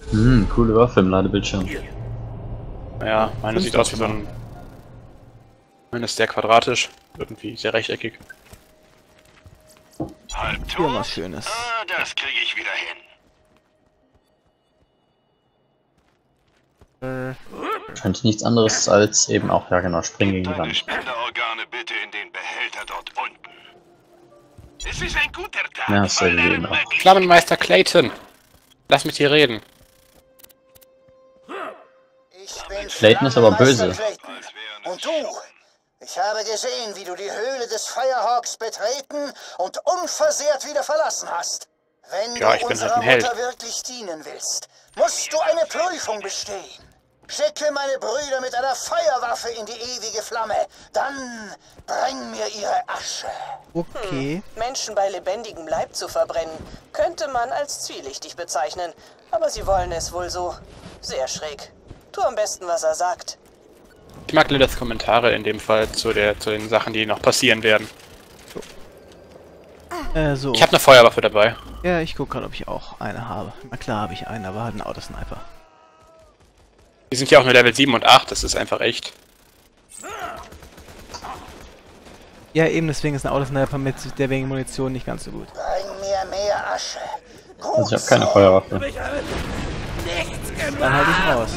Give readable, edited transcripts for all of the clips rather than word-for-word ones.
Coole Waffe im Ladebildschirm. Naja, meine sieht aus wie so ein... Meine ist sehr quadratisch, irgendwie sehr rechteckig. Halbtot? Hier was Schönes. Ah, das kriege ich wieder hin. Scheint nichts anderes als eben auch, ja genau, springen gegen die Deine Wand. Spenderorgane bitte in den Behälter dort unten. Es ist ein guter Tag. Ja, ist ja weil gegeben auch. Magie- Flammenmeister Clayton! Lass mich hier reden. Ich bin Clayton ist aber böse. Flammenmeister Clayton. Und du? Ich habe gesehen, wie du die Höhle des Firehawks betreten und unversehrt wieder verlassen hast. Wenn Ja, ich du bin halt unserer ein Held. Mutter wirklich dienen willst, musst du eine Prüfung bestehen. Schicke meine Brüder mit einer Feuerwaffe in die ewige Flamme, dann bring mir ihre Asche. Okay. Menschen bei lebendigem Leib zu verbrennen, könnte man als zwielichtig bezeichnen. Aber sie wollen es wohl so. Sehr schräg. Tu am besten, was er sagt. Ich mag Liliths Kommentare in dem Fall zu den Sachen, die noch passieren werden. So. Ich habe eine Feuerwaffe dabei. Ja, ich gucke gerade, ob ich auch eine habe. Na klar habe ich eine, aber halt einen Autosniper. Die sind ja auch nur Level 7 und 8, das ist einfach echt. Ja, eben deswegen ist ein Autosniper mit der wegen Munition nicht ganz so gut. Bring mir mehr Asche. Gut Also ich habe keine so. Feuerwaffe. Dann halte ich raus.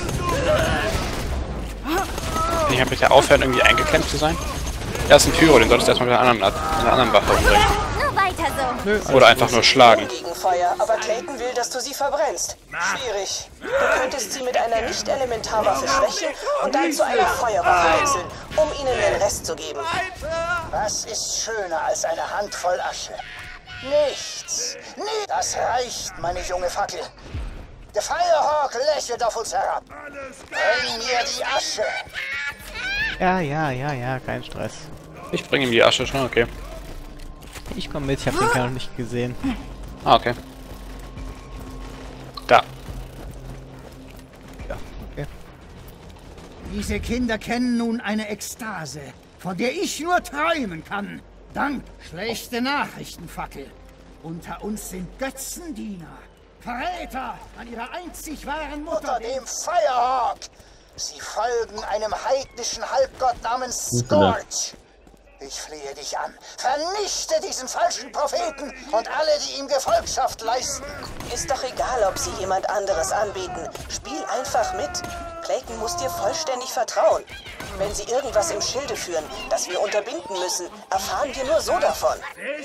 Kann ich mal bitte aufhören, irgendwie eingeklemmt zu sein? Ja, ist ein Pyro, den solltest du erstmal mit einer anderen Waffe umbringen. Nur weiter so. Nö, Oder einfach nur schlagen. Gegen Feuer, aber Clayton will, dass du sie verbrennst. Schwierig. Du könntest sie mit einer Nicht-Elementarwaffe schwächen und dann zu einer Feuerwaffe wechseln, um ihnen den Rest zu geben. Was ist schöner als eine Handvoll Asche? Nichts. Nee, das reicht, meine junge Fackel. Der Firehawk lächelt auf uns herab. Bring mir die Asche. Ja, kein Stress. Ich bringe ihm die Asche schon, okay. Ich komme mit, ich habe den Kerl noch nicht gesehen. Ah, okay. Da. Ja, okay. Diese Kinder kennen nun eine Ekstase, von der ich nur träumen kann. Dank schlechte Nachrichten, Fackel. Unter uns sind Götzendiener, Verräter an ihrer einzig wahren Mutter, Unter dem Firehawk. Sie folgen einem heidnischen Halbgott namens Scorch. Ich flehe dich an. Vernichte diesen falschen Propheten und alle, die ihm Gefolgschaft leisten. Ist doch egal, ob sie jemand anderes anbeten. Spiel einfach mit. Clayton muss dir vollständig vertrauen. Wenn sie irgendwas im Schilde führen, das wir unterbinden müssen, erfahren wir nur so davon.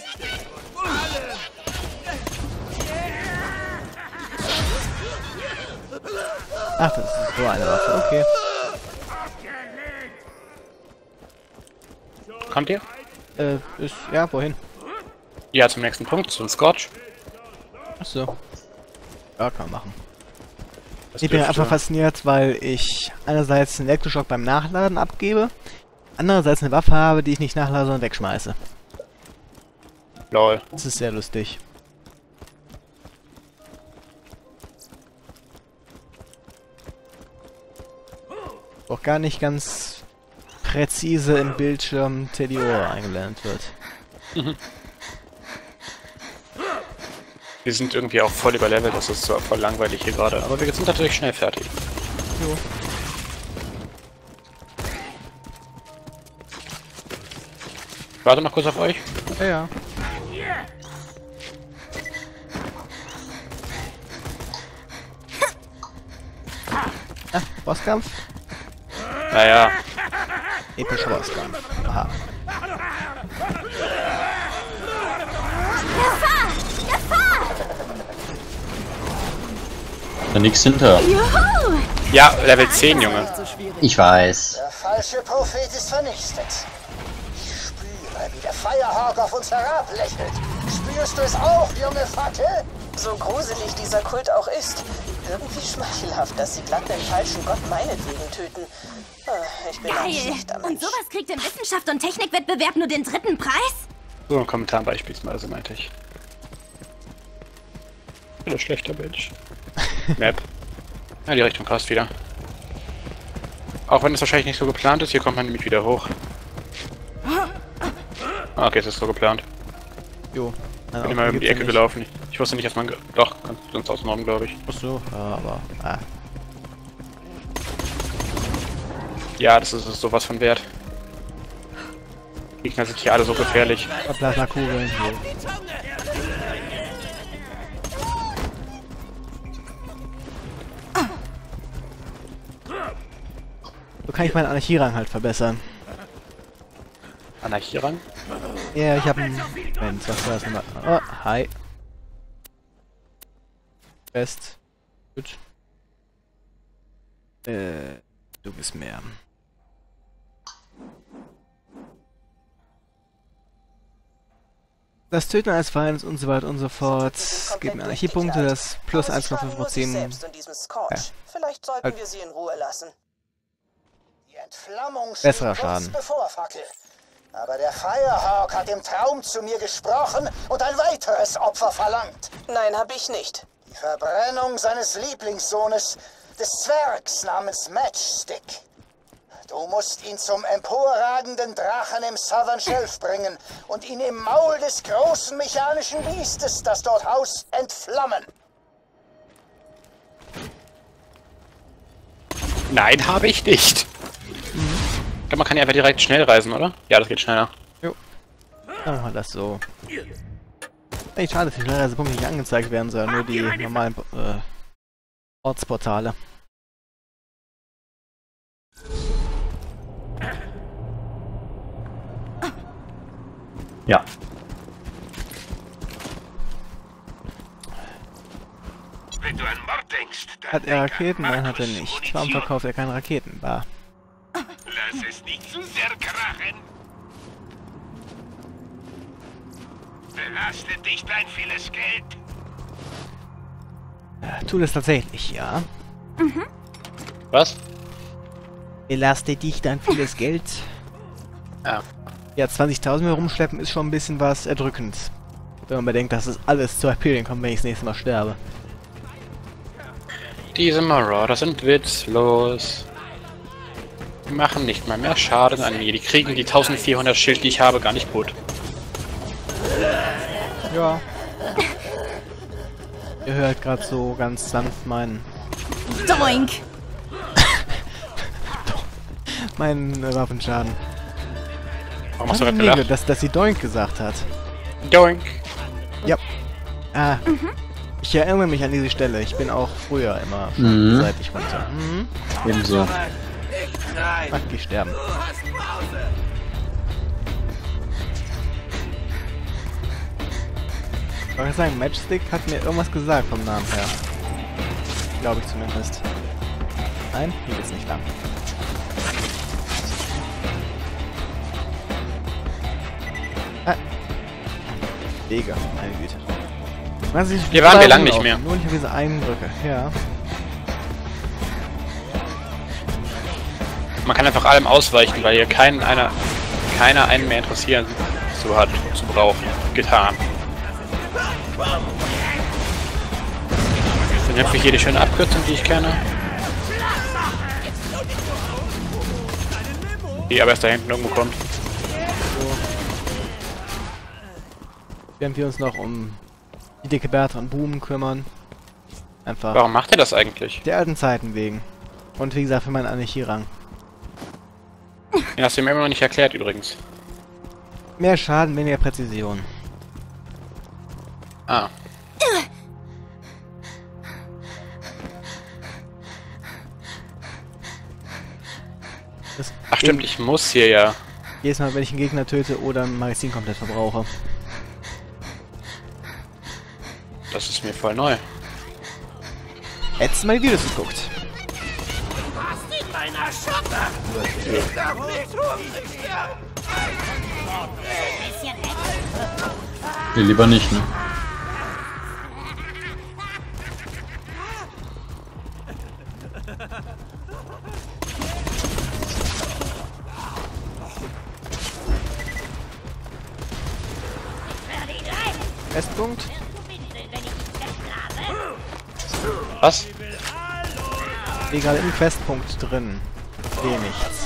Ach, das ist so eine Waffe, okay. Kommt ihr? Ja, wohin? Ja, zum nächsten Punkt, zum Scorch. Achso. Ja, kann man machen. Das Ich bin dürfte- einfach fasziniert, weil ich einerseits einen Elektroschock beim Nachladen abgebe, andererseits eine Waffe habe, die ich nicht nachlade, sondern wegschmeiße. Lol. Das ist sehr lustig. Auch gar nicht ganz präzise im Bildschirm TDO eingeblendet wird. Wir sind irgendwie auch voll überlevelt, das ist zwar voll langweilig hier gerade, aber wir sind natürlich schnell fertig. Jo. Ich warte noch kurz auf euch. Ja, ja. Ah, Bosskampf? Naja, Epischer Bosskampf. Aha. Da nix hinter. ja, Level 10, Junge. Ich weiß. Der falsche Prophet ist vernichtet. Ich spüre, wie der Firehawk auf uns herablächelt. Spürst du es auch, junge Fackel? So gruselig dieser Kult auch ist. Irgendwie schmeichelhaft, dass sie glatt den falschen Gott meinetwegen töten. Ich bin ein Geil. schlechter Und Mensch. sowas kriegt im Wissenschaft- und Technikwettbewerb nur den 3. Preis? So ein Kommentar beispielsweise, meinte ich. Oder schlechter Mensch. Map. Ja, die Richtung passt wieder. Auch wenn es wahrscheinlich nicht so geplant ist, hier kommt man nämlich wieder hoch. Ah, okay, es ist so geplant. Jo. Bin immer um die Ecke gelaufen. Ich Ich wusste nicht, dass man... Doch, kannst du uns ausmobben, glaube ich. Achso, aber... Ja, das ist sowas von wert. Die Gegner sind hier alle so gefährlich. Plasmakugeln. So kann ich meinen Anarchierang halt verbessern. Anarchierang? Ja, ich habe einen... Moment, was war das nochmal? Oh, hi. Best. Gut. Du bist mehr. Das Töten eines Feindes und so weiter und so fort. Gibt mir Anarchiepunkte, das plus 1,5%. Vielleicht sollten wir sie in Ruhe lassen. Die Entflammung Besserer steht kurz Schaden. bevor, Fackel. Aber der Firehawk hat im Traum zu mir gesprochen und ein weiteres Opfer verlangt. Nein, habe ich nicht. Die Verbrennung seines Lieblingssohnes, des Zwergs namens Matchstick. Du musst ihn zum emporragenden Drachen im Southern Shelf bringen und ihn im Maul des großen mechanischen Biestes, das dort haust, entflammen. Nein, habe ich nicht. Ich glaube, man kann ja einfach direkt schnell reisen, oder? Ja, das geht schneller. Jo. Dann machen wir das so. Echt schade, dass die Schnellreisepunkte nicht angezeigt werden sollen, nur die normalen Ortsportale. Ja. Wenn du an Mord denkst, dann Hat er denk an Raketen? Nein, hat er Markus nicht. Warum Munition. verkauft er keine Raketen? Bah. Lass es nicht zu sehr krachen. Belastet dich dein vieles Geld. Tut es tatsächlich, ja. Was? Belastet dich dann vieles Geld? Ja. Ja, 20.000 mehr rumschleppen ist schon ein bisschen was erdrückend. Wenn man bedenkt, dass es alles zu Hyperion kommt, wenn ich das nächste Mal sterbe. Diese Marauder sind witzlos. Die machen nicht mal mehr Schaden an mir. Die kriegen die 1400 Schild, die ich habe, gar nicht gut. Ja. Ihr hört gerade so ganz sanft meinen Doink! Waffenschaden. Warum hast du Ah, gerade nee, gelacht? dass sie Doink gesagt hat. Doink! Ja. Ah. Ich erinnere mich an diese Stelle. Ich bin auch früher immer schon seit ich runter. Ebenso. Mag die sterben. Ich wollte sagen, Matchstick hat mir irgendwas gesagt vom Namen her. Glaube ich zumindest. Nein, hier geht's nicht lang. Ah. Wege, meine Güte. Was ist Hier waren wir lang nicht mehr. Nur nicht auf diese einen Brücke, ja. Man kann einfach allem ausweichen, weil hier keiner einen mehr interessieren zu hat, zu brauchen. Getan. Dann habe ich hier die schöne Abkürzung, die ich kenne. Die aber erst da hinten irgendwo kommt. Während wir uns noch um die dicke Bertha und Buben kümmern. Einfach Warum macht er das eigentlich? der alten Zeiten wegen. Und wie gesagt, für meinen Anarchierang. Den hast du mir immer noch nicht erklärt übrigens. Mehr Schaden, weniger Präzision. Ah. Das Ach stimmt, ich muss hier ja. jedes Mal, wenn ich einen Gegner töte oder ein Magazin komplett verbrauche. Das ist mir voll neu. Hättest du mal die Videos geguckt. Nee, lieber nicht, ne? Festpunkt. Was? Ich bin gerade im Questpunkt drin. Sehe nichts.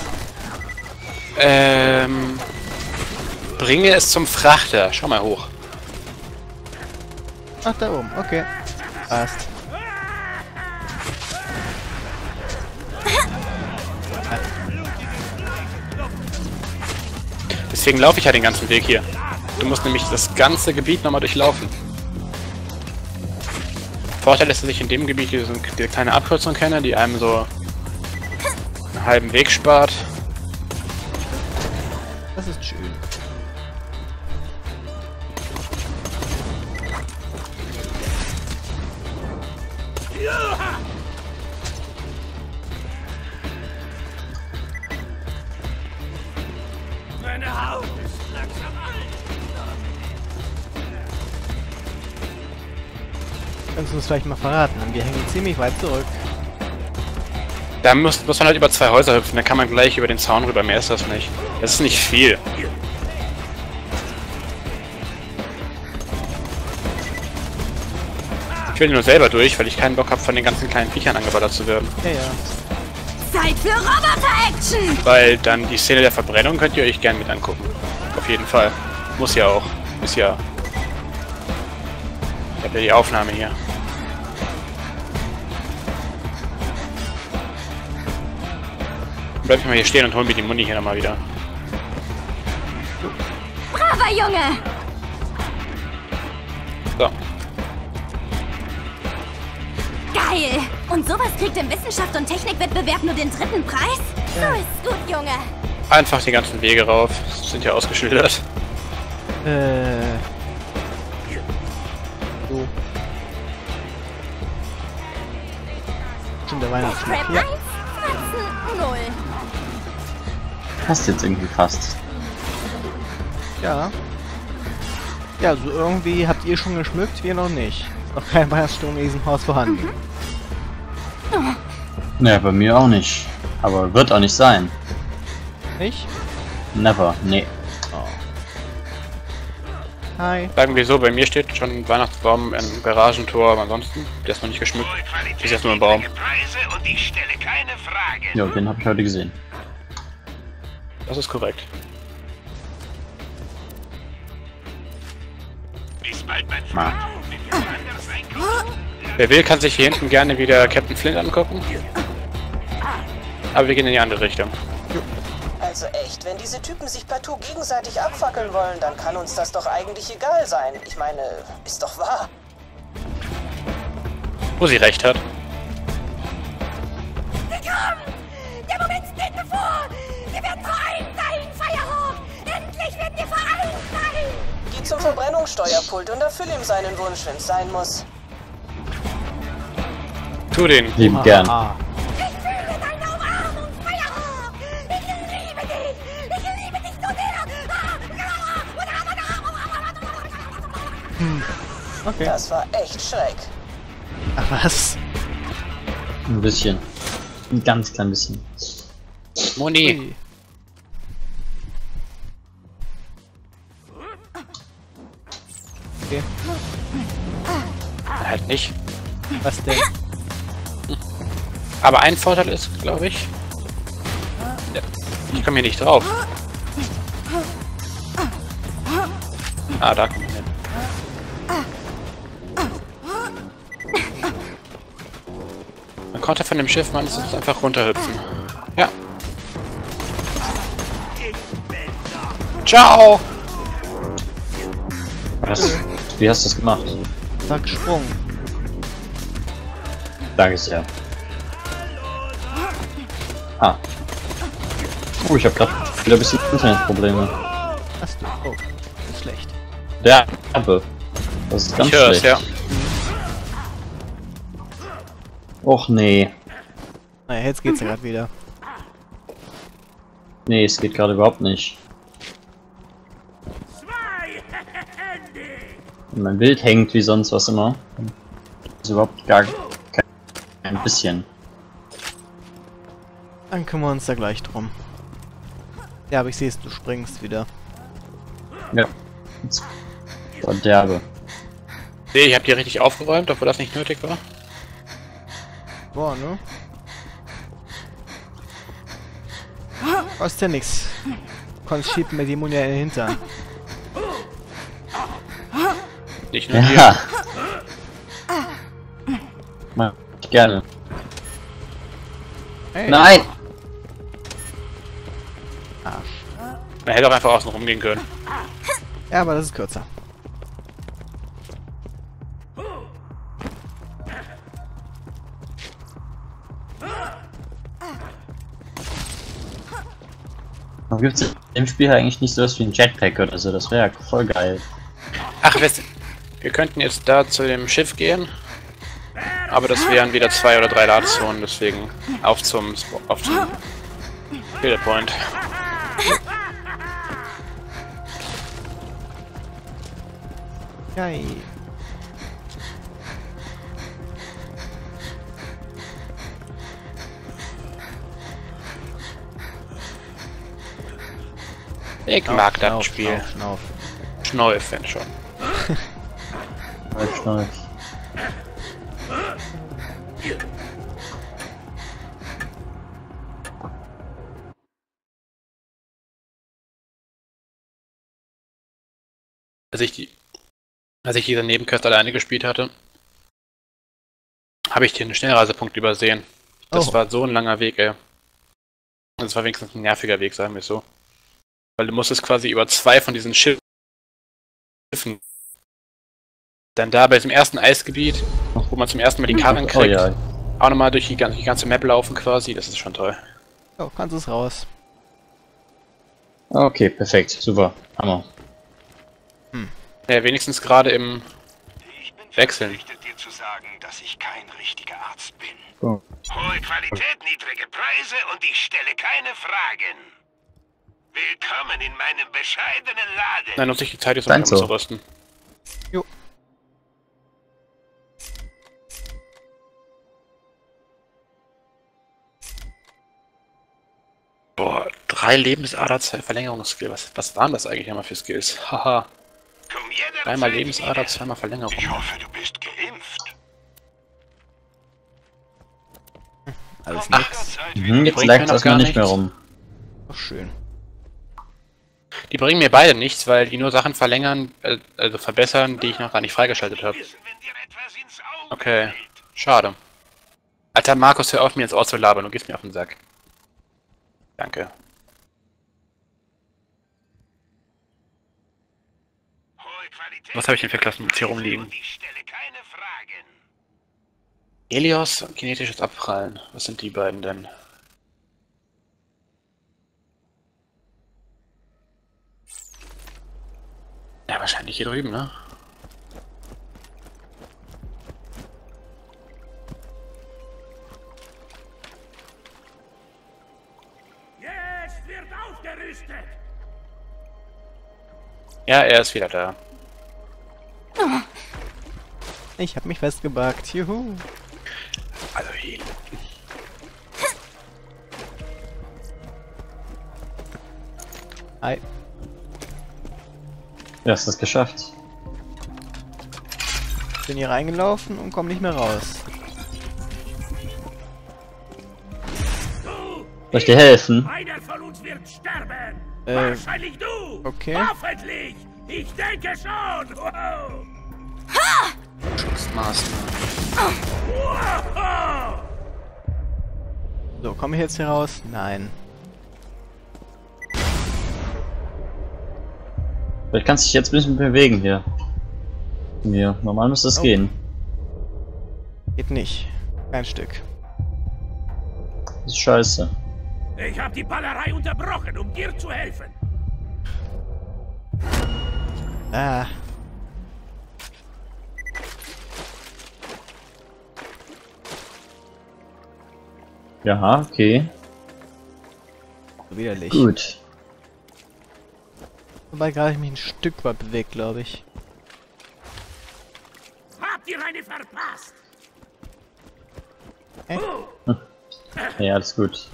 Bringe es zum Frachter. Schau mal hoch. Ach, da oben. Okay. Passt. Deswegen laufe ich ja den ganzen Weg hier. Du musst nämlich das ganze Gebiet nochmal durchlaufen. Vorteil ist, dass ich in dem Gebiet diese kleine Abkürzung kenne, die einem so einen halben Weg spart. Das ist schön. Meine Haut ist langsam alt. Kannst du uns vielleicht mal verraten? Wir hängen ziemlich weit zurück. Da muss man halt über 2 Häuser hüpfen, dann kann man gleich über den Zaun rüber, mehr ist das nicht. Das ist nicht viel. Ich will nur selber durch, weil ich keinen Bock habe, von den ganzen kleinen Viechern angeballert zu werden. Ja, ja. Zeit für Roboter-Action! Weil dann die Szene der Verbrennung könnt ihr euch gerne mit angucken. Auf jeden Fall. Muss ja auch. Ist ja... Ich hab ja die Aufnahme hier. Bleib ich mal hier stehen und hol mir die Muni hier nochmal wieder. Braver Junge! So. Geil! Und sowas kriegt im Wissenschaft- und Technikwettbewerb nur den 3. Preis? So ist gut, Junge! Einfach die ganzen Wege rauf. Sind ja ausgeschildert. So. Schon der Weihnachtsmarkt. Crap Ja. 1, Fratzen 0. Passt jetzt irgendwie fast. Ja. Ja, also irgendwie habt ihr schon geschmückt, wir noch nicht. Ist noch kein Weihnachtsstrom in diesem Haus vorhanden. Ne, bei mir auch nicht. Aber wird auch nicht sein. Nicht? Never, nee. Oh. Hi. Sagen wir so, bei mir steht schon ein Weihnachtsbaum im Garagentor, aber ansonsten, der ist noch nicht geschmückt. Ist jetzt nur ein Baum. Preise und ich stelle keine Frage. Ja, den habe ich heute gesehen. Das ist korrekt. Bis bald, mein Ma. Freund. Wenn wir woanders einkaufen. Wer will, kann sich hier hinten gerne wieder Captain Flint angucken. Aber wir gehen in die andere Richtung. Also echt, wenn diese Typen sich partout gegenseitig abfackeln wollen, dann kann uns das doch eigentlich egal sein. Ich meine, ist doch wahr. Wo sie recht hat. Willkommen! Der Moment steht bevor! Wir werden vereint sein, Firehawk! Endlich werden wir vereint sein! Geh zum Verbrennungssteuerpult und erfüll ihm seinen Wunsch, wenn's sein muss. Tu den. Lieben gern. Ah. Ich fühle deine Umarmung, Firehawk! Ich liebe dich! Ich liebe dich so sehr! Okay. Das war echt schräg. Ach was? Ein bisschen. Ein ganz klein bisschen. Moni. Ui. Okay. Halt nicht. Was denn? Aber ein Vorteil ist, glaube ich. Ja, ich komme hier nicht drauf. Ah, da kommt man hin. Man konnte von dem Schiff meistens einfach runterhüpfen. Ja. Ciao! Was? Wie hast du das gemacht? Sag Sprung. Danke sehr. Ah. Oh, ich habe gerade wieder ein bisschen Internetprobleme. Hast du? Oh, ist schlecht. Ja, aber das ist ganz Ich höre es, schlecht. ja. Och nee. Naja, jetzt geht's ja gerade wieder. Nee, es geht gerade überhaupt nicht. Und mein Bild hängt wie sonst was immer. Das ist überhaupt gar kein bisschen. Dann kümmern wir uns da gleich drum. Ja, aber ich sehe es, du springst wieder. Ja. Jetzt war derbe. Nee, ich habe die richtig aufgeräumt, obwohl das nicht nötig war. Boah, ne? Kostet ja nix. Konntest schieben mir die Muni in den Hintern. Nicht nur hier. Ja. Gerne. Hey. Nein! Man hätte auch einfach außen rumgehen können. Ja, aber das ist kürzer. Warum gibt's im Spiel eigentlich nicht sowas wie ein Jetpack oder so? Das wäre ja voll geil. Ach, wir könnten jetzt da zu dem Schiff gehen. Aber das wären wieder 2 oder 3 Ladezonen, deswegen auf zum Killerpoint. Geil. Ich mag das Schnauf, Spiel. Schnauf. Schnauf, wenn schon. Schneid. Als ich diese Nebenquest alleine gespielt hatte, habe ich den Schnellreisepunkt übersehen. Das war so ein langer Weg, ey. Das war wenigstens ein nerviger Weg, sagen wir es so. Weil du musstest quasi über 2 von diesen Schiffen dann da bei diesem ersten Eisgebiet, wo man zum ersten Mal die Karren kriegt, ja. auch nochmal durch die ganze Map laufen quasi, das ist schon toll. Oh, kannst es raus. Okay, perfekt, super, Hammer. Ja, wenigstens gerade im Ich bin Wechseln. verpflichtet, dir zu sagen, dass ich kein richtiger Arzt bin. Oh. Hohe Qualität, niedrige Preise und ich stelle keine Fragen. Willkommen in meinem bescheidenen Laden. Nein, nutze ich die Zeit jetzt, um Danke so. umzurüsten. Jo. Boah, 3 Lebensader-Verlängerungsskill. Was waren das eigentlich einmal für Skills? Haha. Komm jederzeit 3-mal Lebensader, wieder. 2-mal Verlängerung. Ich hoffe, du bist geimpft. Alles Komm nix. jederzeit Jetzt wieder. bringt mir lag noch das mal gar nicht mehr nichts. rum. Ach, schön. Die bringen mir beide nichts, weil die nur Sachen verlängern, also verbessern, die ich noch gar nicht freigeschaltet habe. Wissen, wenn dir etwas ins Auge Okay, fällt. schade. Alter Markus, hör auf, mir ins Ohr zu labern, du gehst mir auf den Sack. Danke. Hohe Qualität, Was habe ich denn für Klassen hier rumliegen? und ich stelle keine Fragen. Helios und kinetisches Abprallen. Was sind die beiden denn? Ja, wahrscheinlich hier drüben, ne? Jetzt wird aufgerüstet. Ja, er ist wieder da. Ich hab mich festgebackt. Juhu. Also hier. Hi. Ja, hast das geschafft. Bin hier reingelaufen und komm nicht mehr raus. Soll ich dir helfen? Einer von uns wird sterben. Äh, Wahrscheinlich du. okay. Hoffentlich. Ich denke schon. Wow. Schutzmaßnahmen. Wow. So, komme ich jetzt hier raus? Nein. Vielleicht kannst du dich jetzt ein bisschen bewegen hier. Mir. Normal müsste es gehen. Geht nicht. Kein Stück. Das ist scheiße. Ich habe die Ballerei unterbrochen, um dir zu helfen. Ah. Ja, okay. Widerlich. Gut. Wobei gerade ich mich ein Stück weit bewegt, glaube ich. Habt ihr eine verpasst? Ja, alles gut.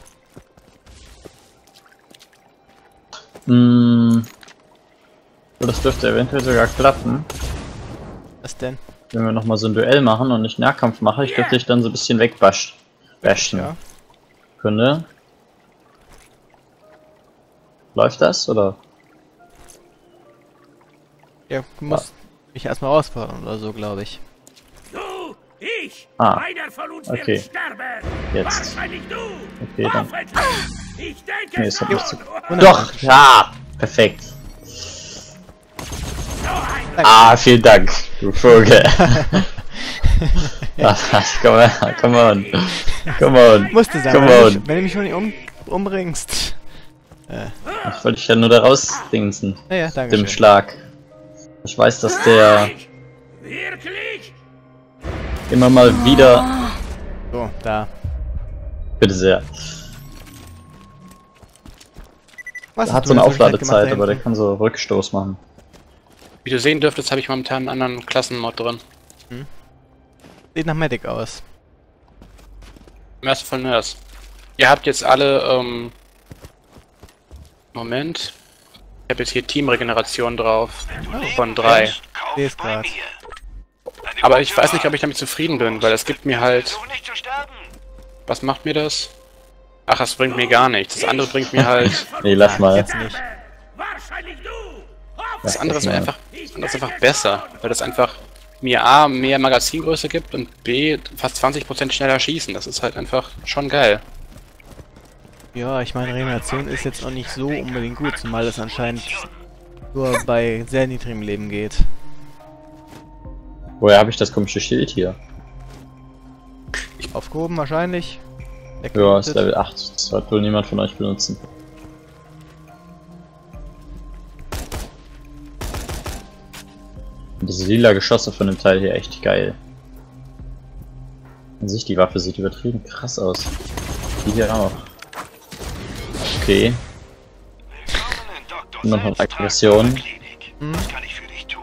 So, das dürfte eventuell sogar klappen. Was denn? Wenn wir nochmal so ein Duell machen und ich Nahkampf mache, ich dürfte dich dann so ein bisschen wegbashen. Ja. Kunde. Läuft das, oder? Ja, du musst mich erstmal herausfordern oder so, glaube ich. Du, ich! Ah, Einer von uns okay. wird sterben! Jetzt. Wahrscheinlich du! Okay, dann. Hoffentlich! Ich denke Nee, es hat nicht zu... schon! Doch! Ja! Perfekt. So ein Ah, vielen Dank, du Vogel. Come on. Come on. Musste sein, Come wenn on. du mich schon nicht umbringst. Ich wollte dich ja nur da rausdingsen. Ja, danke Dem schön. Schlag. Ich weiß, dass der wirklich? immer mal wieder... So, da. Bitte sehr. Was Er hat hast so du eine in der Zwischenzeit Aufladezeit, gemacht aber da der kann so Rückstoß machen. Wie du sehen dürftest, habe ich momentan einen anderen Klassenmod drin. hinten? Sieht nach Medic aus. Im ersten Fall Nurse. Ihr habt jetzt alle, Moment. Ich habe jetzt hier Teamregeneration drauf. Von 3. Kauf Seh's bei grad. mir. Deine Aber ich weiß Mutter nicht, ob ich damit zufrieden bin, weil es gibt mir halt... Versuch nicht zu sterben. Was macht mir das? Ach, das bringt mir gar nichts. Das andere bringt mir halt... Nee, lass mal. Jetzt nicht. Wahrscheinlich du! Das andere ist einfach besser, weil das einfach mir A, mehr Magazingröße gibt und B, fast 20% schneller schießen. Das ist halt einfach schon geil. Ja, ich meine, Regeneration ist jetzt auch nicht so unbedingt gut, zumal es anscheinend nur bei sehr niedrigem Leben geht. Woher habe ich das komische Schild hier? Aufgehoben wahrscheinlich. Ja, ist Level 8. Das wird wohl niemand von euch benutzen. Und diese lila Geschosse von dem Teil hier echt geil. An sich, die Waffe sieht übertrieben krass aus. Die hier auch. Okay. Willkommen in Dr. Noch eine Sells Aggression. Klinik. Was kann ich für dich tun?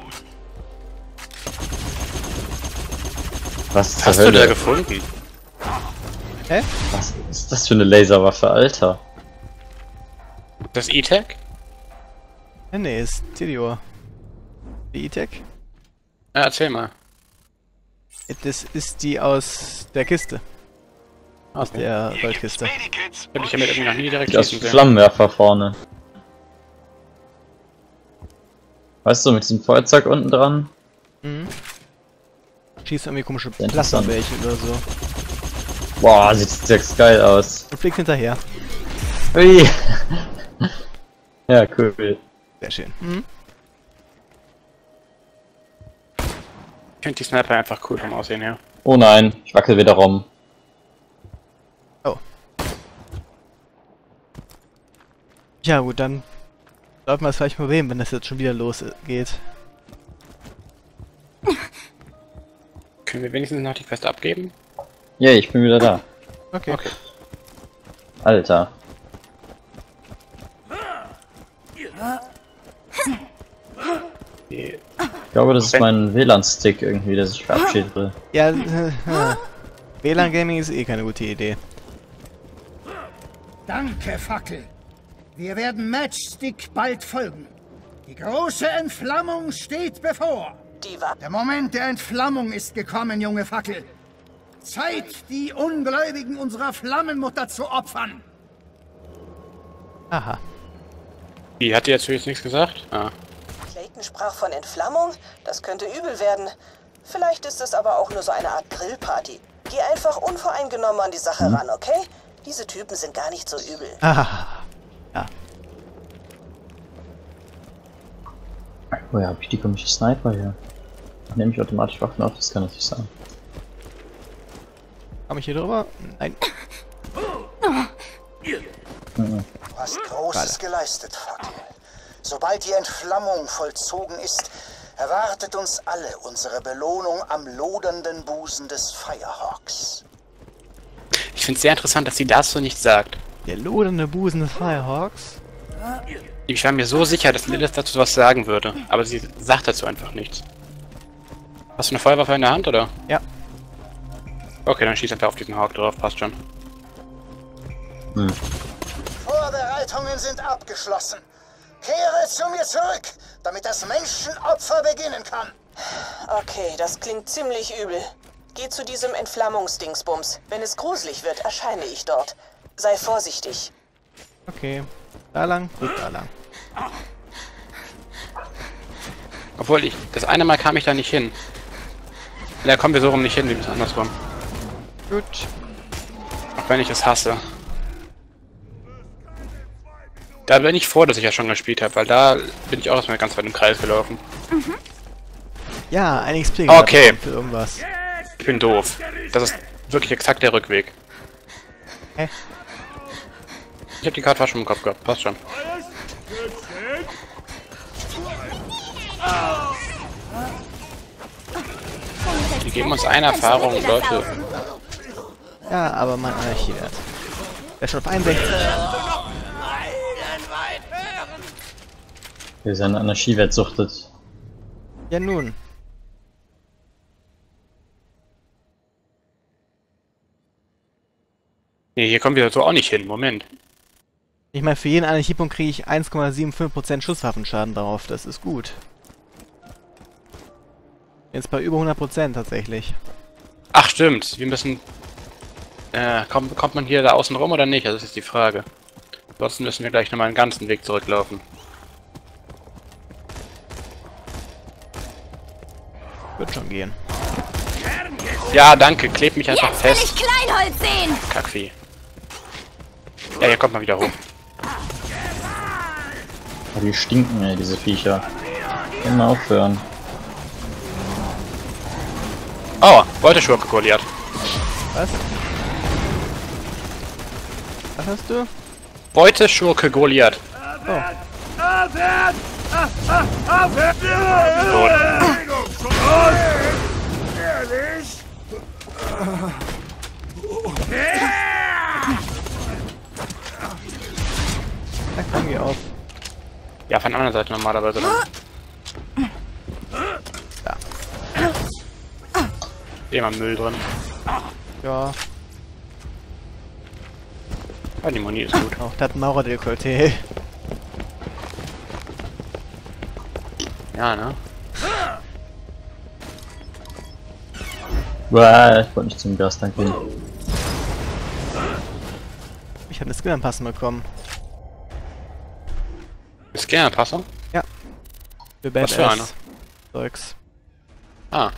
Was zur Hast du da Hölle? gefunden? Hä? Was ist das für eine Laserwaffe, Alter? Das E-Tech? Ja, nee, ist Tidior. Die E-Tech? Ja, erzähl mal. Das ist die aus der Kiste. Aus Okay. der Hier gibt's Goldkiste. Medikits Hab ich damit irgendwie noch nie direkt Die aus schießen sehen. Flammenwerfer vorne. Weißt du, mit diesem Feuerzeug unten dran? Mhm. Schießt irgendwie komische Interessant. Plasmabällchen oder so. Boah, sieht das geil aus. Und fliegt hinterher. Ui. Ja, cool. Sehr schön. Mhm. Ich finde die Sniper einfach cool vom Aussehen her. Oh nein, ich wackel wieder rum. Oh. Ja gut, dann sollten wir es vielleicht mal sehen, wenn das jetzt schon wieder losgeht. Können wir wenigstens noch die Quest abgeben? Yay, ich bin wieder da. Okay. Okay. Alter. Die- Ich glaube, das ist mein WLAN-Stick irgendwie, der sich verabschiedet will. Ja, WLAN Gaming ist eh keine gute Idee. Danke, Fackel. Wir werden Matchstick bald folgen. Die große Entflammung steht bevor. Die war. Der Moment der Entflammung ist gekommen, junge Fackel. Zeit, die Ungläubigen unserer Flammenmutter zu opfern. Aha. Die hat dir jetzt nichts gesagt? Ah. Clayton sprach von Entflammung. Das könnte übel werden. Vielleicht ist es aber auch nur so eine Art Grillparty. Geh einfach unvoreingenommen an die Sache ran, okay? Diese Typen sind gar nicht so übel. Ah. Ja. Woher habe ich die komische Sniper hier? Nehme ich automatisch Waffen auf? Das kann natürlich sein. Komm ich hier drüber? Nein. Du hast Großes geleistet, Fackel. Sobald die Entflammung vollzogen ist, erwartet uns alle unsere Belohnung am lodernden Busen des Firehawks. Ich finde es sehr interessant, dass sie das so nicht sagt. Der lodernde Busen des Firehawks. Ich war mir so sicher, dass Lilith dazu was sagen würde, aber sie sagt dazu einfach nichts. Hast du eine Feuerwaffe in der Hand, oder? Ja. Okay, dann schieß einfach auf diesen Hawk drauf, passt schon. Vorbereitungen sind abgeschlossen. Kehre zu mir zurück, damit das Menschenopfer beginnen kann. Okay, das klingt ziemlich übel. Geh zu diesem Entflammungsdingsbums. Wenn es gruselig wird, erscheine ich dort. Sei vorsichtig. Okay. Da lang, gut, da lang. Obwohl das eine Mal kam ich da nicht hin. Ja, kommen wir so rum nicht hin, wir müssen andersrum. Gut. Auch wenn ich es hasse. Da bin ich froh, dass ich ja schon gespielt habe, weil da bin ich auch erstmal ganz weit im Kreis gelaufen. Ja, ein XP Okay. für irgendwas. Ich bin doof. Das ist wirklich exakt der Rückweg. Hä? Ich hab die Karte fast schon im Kopf gehabt, passt schon. Die geben uns eine Erfahrung, Leute. Ja, aber mein Anarchiewert. Der ist schon auf 61. Der seine Anarchiewert suchtet. Ja nun. Nee, hier kommen wir so auch nicht hin, Moment. Ich meine, für jeden Anarchiepunkt kriege ich 1,75% Schusswaffenschaden drauf. Das ist gut. Jetzt bei über 100% tatsächlich. Ach stimmt, wir müssen... kommt man hier da außen rum oder nicht? Also das ist die Frage. Ansonsten müssen wir gleich nochmal einen ganzen Weg zurücklaufen. Wird schon gehen. Ja, danke, kleb mich einfach Jetzt will fest. ich Kleinholz sehen! Kackvieh. Ja, hier kommt man wieder hoch. Oh, die stinken, ey, diese Viecher. Können wir aufhören. Oh, Beuteschurke Goliath. Was? Was hast du? Beuteschurke Goliath. Oh. Da komm, geh auf. Ja, von der anderen Seite normalerweise dann. Ja. Immer Müll drin. Ja, Ah, die Moni ist gut. auch das Maurer-Dekolleté. Ja, ne? Uah, ich wollte nicht zum Gastank gehen. Ich habe eine Skin-Anpassung bekommen. Ist gerne Passung? Ja. Für Was für eine? Zeugs. Ah.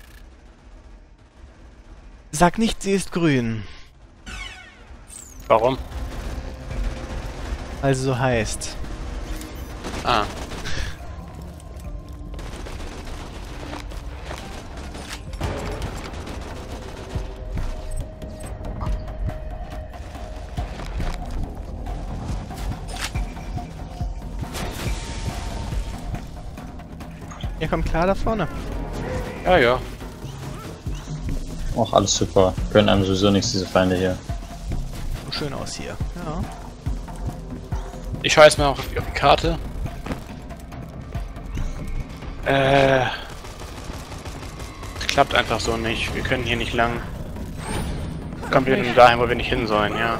Sag nicht, sie ist grün. Warum? Weil sie so heißt. Ah. Ihr kommt klar da vorne. Ja, ja. Auch alles super. Können einem sowieso nichts, diese Feinde hier. So schön aus hier. Ja. Ich schaue jetzt mal auf die Karte. Klappt einfach so nicht. Wir können hier nicht lang. Kommen wir denn dahin, wo wir nicht hin sollen, ja.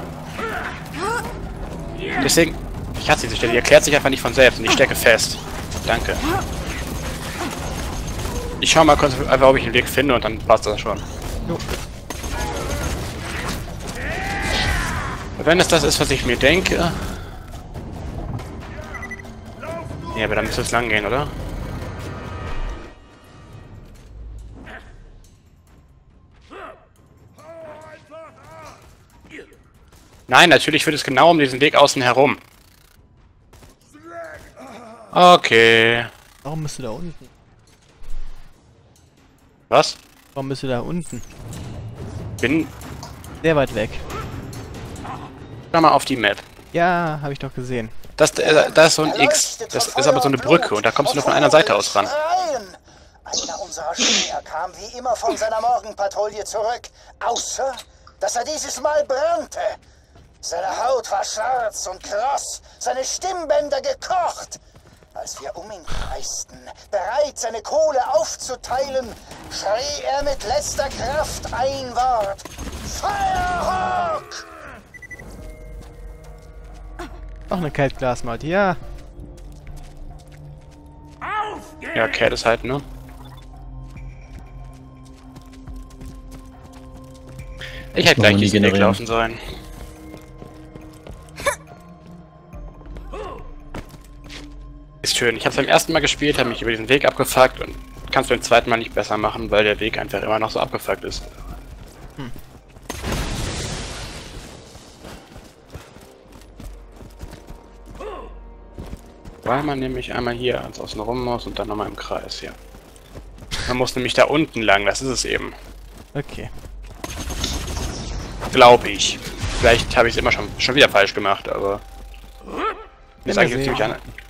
Deswegen, ich hasse diese Stelle, die erklärt sich einfach nicht von selbst und ich stecke fest. Danke. Ich schau mal kurz einfach, ob ich einen Weg finde und dann passt das schon. Jo. Wenn es das ist, was ich mir denke... Ja, aber dann müsste es lang gehen, oder? Nein, natürlich führt es genau um diesen Weg außen herum. Okay. Warum bist du da unten? Was? Warum bist du da unten? Bin... Sehr weit weg. Schau mal auf die Map. Ja, habe ich doch gesehen. Das ist so ein X. Das ist aber so eine Brücke und da kommst du nur von einer Seite aus ran. Einer unserer Späher kam wie immer von seiner Morgenpatrouille zurück, außer dass er dieses Mal brannte. Seine Haut war schwarz und kross, seine Stimmbänder gekocht. Als wir um ihn kreisten, bereit seine Kohle aufzuteilen, schrie er mit letzter Kraft ein Wort. Firehawk! Auch eine Kaltglasmalte, ja. Ja, Cat ist halt, ne? Ich hätte gleich diesen Weg laufen sollen. Ist schön. Ich habe beim ersten Mal gespielt, habe mich über diesen Weg abgefuckt und kannst du beim zweiten Mal nicht besser machen, weil der Weg einfach immer noch so abgefuckt ist. Weil man nämlich einmal hier ans Außen rum muss und dann nochmal im Kreis hier. Man muss nämlich da unten lang, das ist es eben. Okay. Glaube ich. Vielleicht habe ich es immer schon wieder falsch gemacht, aber... Wir ist eigentlich sehen.